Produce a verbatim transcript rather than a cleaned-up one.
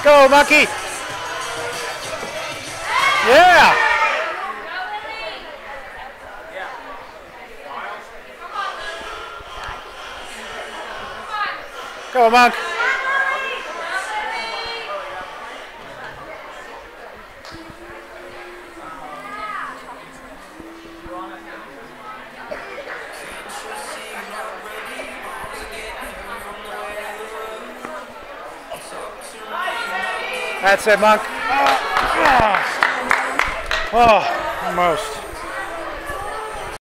Go, Monkey. Yeah. Go, Monk. That's it, Monk. Oh, oh, almost.